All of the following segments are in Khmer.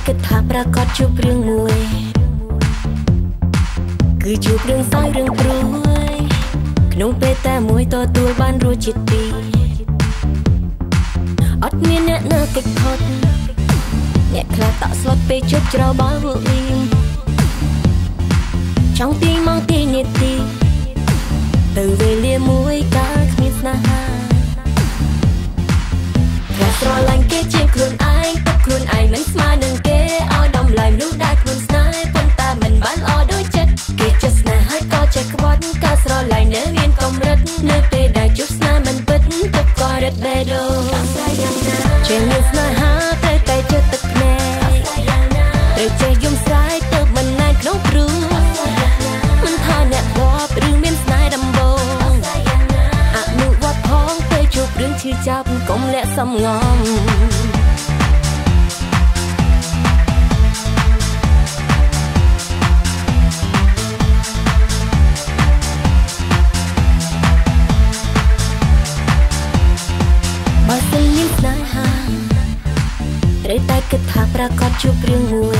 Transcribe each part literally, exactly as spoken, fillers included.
គិតថាប្រកាសជួបរឿងមួយគឺជួបរឿងសោយរឿងព្រួយក្នុងពេលតែមួយទទួលបានរសជាតិពីរអត់មានអ្នកណាកិច្ចផុតអ្នកខ្លះតក់ស្លុតពេលជប់ច្របល់វក់លៀងចង់ទាញមកទាញនាទីទៅវេលាមួយកាលគ្មានស្នេហាតែស្រឡាញ់គេជាខ្លួនឯងទុកខ្លួនឯងមិនស្មើនឹងគេឲ្យដំឡៃមនុស្សដែលខ្លួនស្នេហ៍ប៉ុន្តែមិនបានល្អដូចចិត្តគេចិត្តស្នេហ៍ហើយក៏ចេះក្បត់ការស្រឡាញ់នៅមានកម្រិតនៅពេលដែលជួបស្នេហ៍មិនពិតទុកក៏រត់បេះដូងជាមានស្នេហាតែតែចិត្តទឹកភ្នែកត្រូវចេះយំស្រែកទៅមិនណែនក្នុងព្រួយមិនថាអ្នកធ្លាប់ឬមានស្នេហ៍ដំបូងអនុវត្តផងពេលជួបរឿងឈឺចាប់កុំលាក់សំងំបើសិនមានស្នេហាត្រូវតែគិតថាប្រកាសជួបរឿងមួយ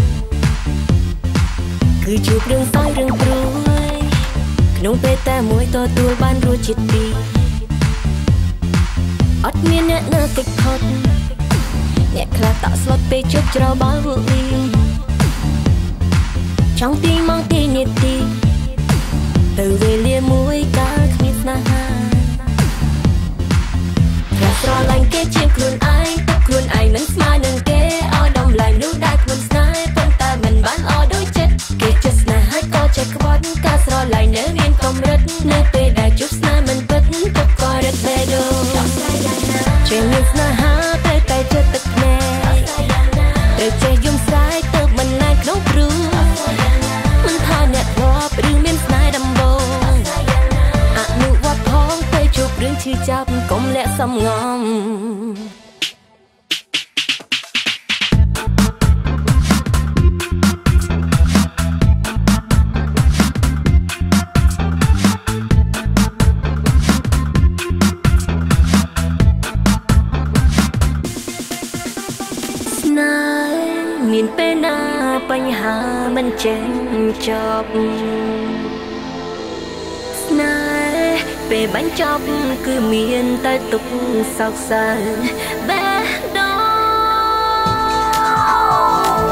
គឺជួបរឿងសោយរឿងព្រួយក្នុងពេលតែមួយទទួលបានរសជាតិពីរអត់មានអ្នកណាកិច្ចផុតអ្នកខ្លះតក់ស្លុតពេលជប់ច្របល់វក់លៀងចង់ទាញមកទាញនាទីទៅវេលាមួយកាលគ្មានស្នេហាតែស្រឡាញ់គេជាខ្លួនឯងទុកខ្លួនឯងមិនស្មើនឹងគេឲ្យដំឡៃមនុស្សដែលខ្លួនស្នេហ៍ប៉ុន្តែមិនបានល្អដូចចិត្តគេចិត្តស្នេហ៍ហើយក៏ចេះក្បត់ការស្រឡាញ់នៅមានកម្រិតនៅពេលដែលជួបស្នេហ៍មិនពិតទុកក៏រត់បេះដូងជាមានស្នេហាតែតែចិត្តទឹកភ្នែកត្រូវចេះយំស្រែកទៅមិនណែនក្នុងព្រួយមិនថាអ្នកធ្លាប់ឬមានស្នេហ៍ដំបូងអនុវត្តផងពេលជួបរឿងឈឺចាប់កុំលាក់សំងំមានពេលណាបញ្ហាមិនចេញចប់ស្នេហ៍ពេលបញ្ចប់គឺមានតែទុក្ខសោកសៅបេះដូង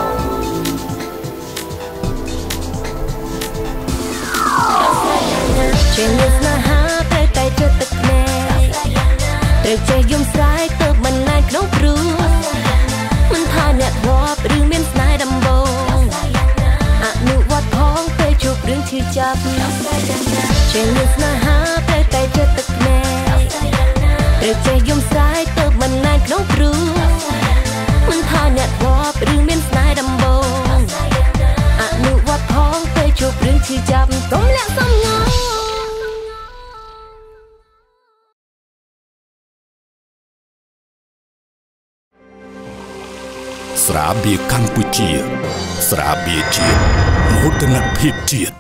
ជាមានស្នេហាតែតែចិត្តទឹកភ្នែកត្រូវចេះយំស្រែកទៅមិនណែនក្នុងព្រួយមិនថាអ្នកធ្លាប់ឬមានស្នេហ៍ដំបូងអនុវត្តផងពេលជួបរឿងឈឺចាប់ជាមានស្នេហាតែតែចិត្តទឹកភ្នែកត្រូវចេះយំស្រែកទៅមិនណែនក្នុងព្រួយមិនថាអ្នកធ្លាប់ឬមានស្នេហ៍ដំបូងអនុវត្តផងពេលជួបរឿងឈឺចាប់កុំលាក់សំងំស្រាបៀរកម្ពុជាស្រាបៀរជាតិមោទនភាពជាតិ